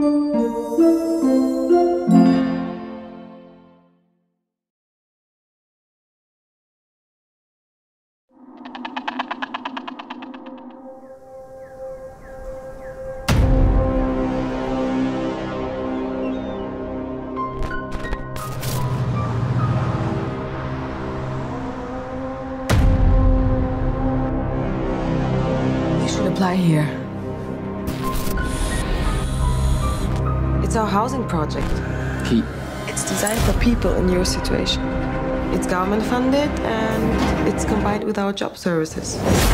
Apply here. It's our housing project. It's designed for people in your situation. It's government funded and it's combined with our job services.